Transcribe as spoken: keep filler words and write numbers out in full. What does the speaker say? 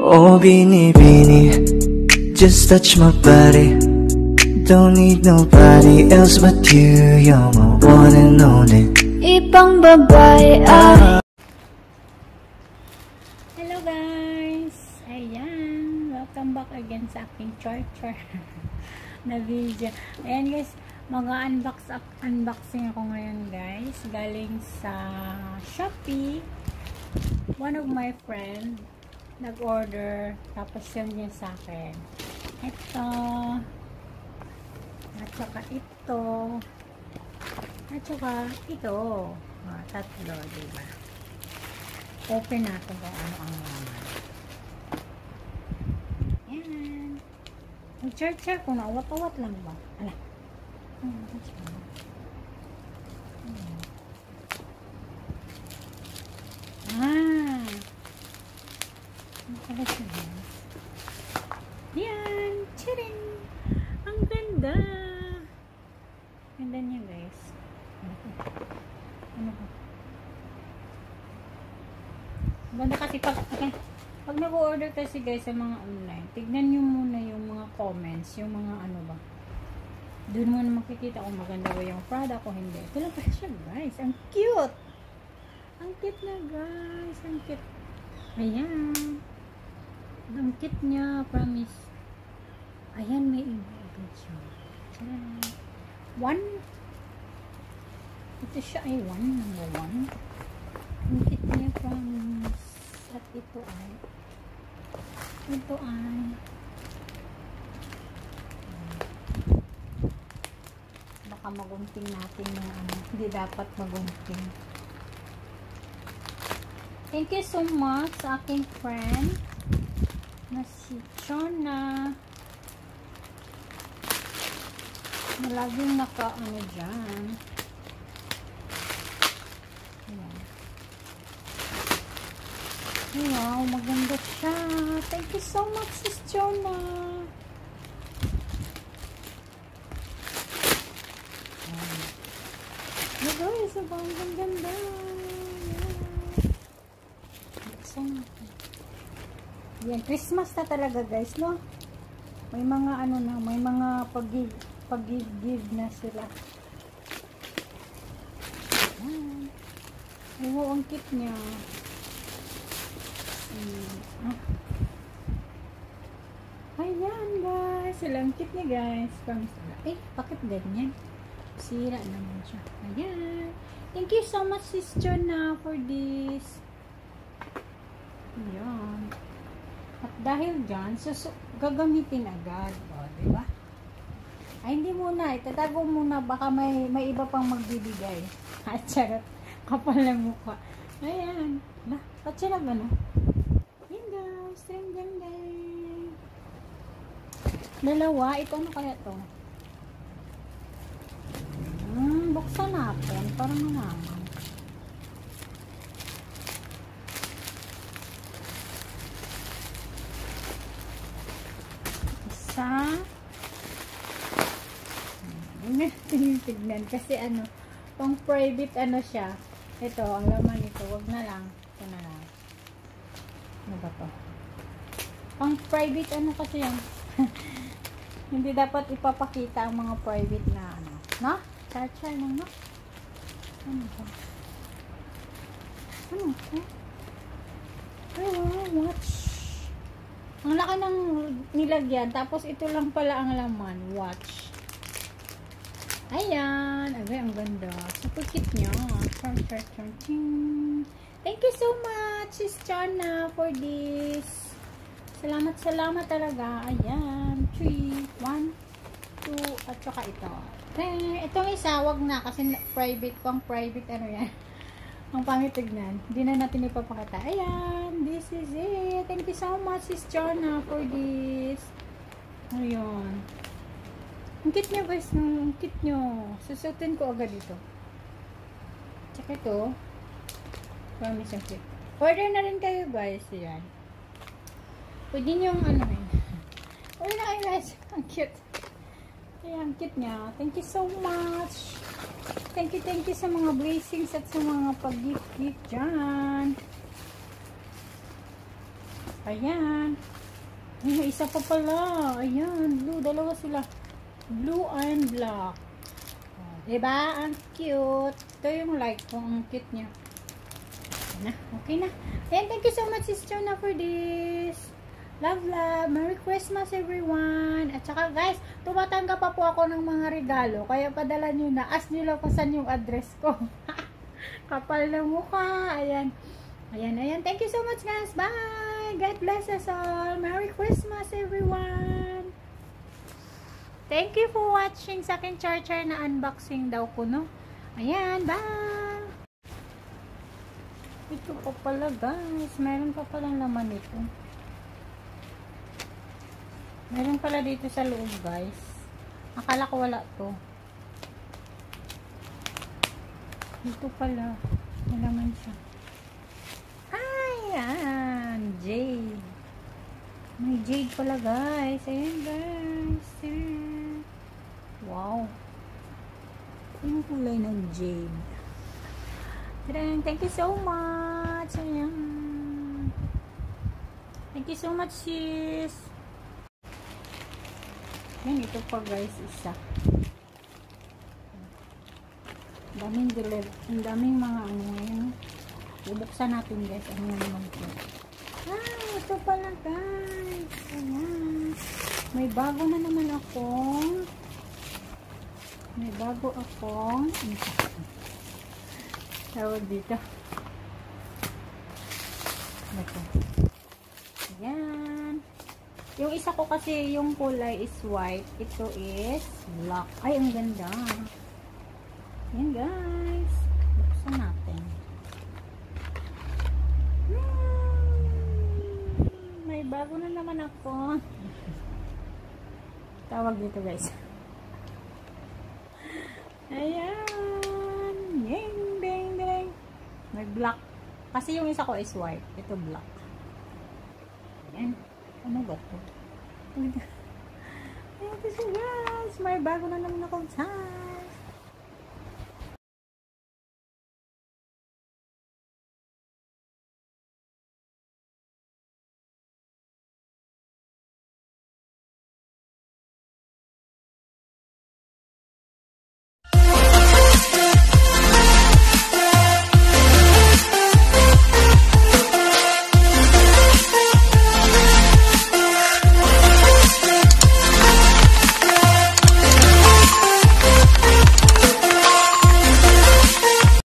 Oh, Binibini, just touch my body. Don't need nobody else but you. You're my one and only. Ibang babae ay. Hello guys! Ayan, welcome back again sa aking char-char na video. Ayan guys, mag-unbox unboxing ako ngayon guys. Galing sa Shopee. One of my friend nag-order, tapos yun niya sa akin. Ito. At saka ito. At saka ito. Oh, tatlo, diba? Open natin kung ano ang laman. Ayan. Mag-char-char ko na. Awat-awat lang ba? Ala. Hmm. Ah. Ang pala siya. Yan. Chiring. Ang ganda. Ganda niya guys. Ano ko? Ano ko? Ganda kasi pag, okay. Pag nag-order kasi guys sa mga online, tignan nyo muna yung mga comments, yung mga ano ba. Doon mo na makikita kung maganda ba yung product o hindi. Ito lang pa siya guys. Ang cute! Ang cute na guys. Ang cute. Ayan. Ang cute niya. Promise. Ayan, may iba siya. One. Ito siya ay one. Number one. Ang cute niya. Promise. At ito ay ito ay baka magunting natin na ano. Hindi dapat magunting. Thank you so much sa aking friend na si Chona na laging naka ano dyan. Ayan. Wow, maganda siya. Thank you so much sis Chona. Ayan. Guys, ang ganda. Yan, Christmas na talaga guys, no? May mga ano na, may mga pag-give pag-give na sila. Ayan. Ay, ang cute niya. Hmm. Ayan guys, sila ang cute niya guys. Eh, bakit ganyan? Sira naman siya. Ayan. Thank you so much sis Chona for this. Ayan. At dahil dyan, so, gagamitin agad. O, diba? Ay, hindi muna. Itatago muna. Baka may, may iba pang magbibigay. At charot. Kapal na mukha. Ayan. Lah, ba't siya na gano'n? Ayan guys. Ding, ding, ding. Dalawa. Ito ano kaya to? Hmm, buksan natin. Para manaman. Sa hindi natin tignan kasi ano pang private ano siya. Ito ang laman nito, wag na lang ito na lang. Ano ba to? Pang private ano kasi yan. Hindi dapat ipapakita ang mga private na ano, no? Char-char lang, no? Ano ba? Ano ba? Oh, watch. Ang laki ng nilagyan. Tapos ito lang pala ang laman. Watch. Ayan. Agay, ang ganda. Super cute niya. Char, char, char, ching. Thank you so much, sis Chana, for this. Salamat, salamat talaga. Ayan. three, one, two, at saka ito. Eh, itong isa, wag na. Kasi private, pang private, ano yan. Ang pangit tignan. Hindi na natin ipapakita. Ayan. This is it. Thank you so much, sis Chona, for this. Ayan. Ang cute nyo, guys. Ang cute nyo. Susutin ko agad ito. Tsaka ito. Promise ang cute. Order na rin kayo, guys. Ayan. Pwede nyo yung ano eh. Order na kayo, guys. Ang cute. Ayan. Ang cute niya. Thank you so much. Thank you, thank you sa mga blessings at sa mga pag-gift-gift dyan. Ayan. Ay, may isa pa pala. Ayan, blue. Dalawa sila. Blue and black. Oh, diba? Ang cute. Ito yung like ko. Ang cute niya. Na, okay na. Ayan, thank you so much, Sister na, for this. Love, love. Merry Christmas, everyone. At saka, guys, tumatanggap pa po ako ng mga regalo. Kaya padala nyo na. Ask nyo lang kung saan yung address ko. Kapal na mukha. Ayan. Ayan, ayan. Thank you so much, guys. Bye. God bless us all. Merry Christmas, everyone. Thank you for watching sa akin charger na unboxing daw ko, no? Ayan, bye. Ito pa pala, guys. Meron pa palang laman ito. Meron pala dito sa loob, guys. Akala ko wala to. Dito pala. May laman siya. Ayan. Jade. May jade pala, guys. Ayan, guys. Ayan. Wow. Yung kulay ng jade. Thank you so much. Ayan. Thank you so much, sis. Ayan, ito pa, guys, isa. Daming deliver. Ang daming mga ano ngayon. Bubuksan natin, guys. Ano na naman ito. Ah, ito pala, guys. Ayan. May bago na naman ako. May bago akong tawag dito. Ito. Ayan. Yung isa ko kasi, yung kulay is white. Ito is black. Ay, ang ganda. Ayan, guys. Buksan natin. Hmm, may bago na naman ako. Tawag dito, guys. Ayan. Ding, ding, ding. May black. Kasi yung isa ko is white. Ito black. Ayan. Ano ba ito? Ayan, guys. May bago na naman akong time.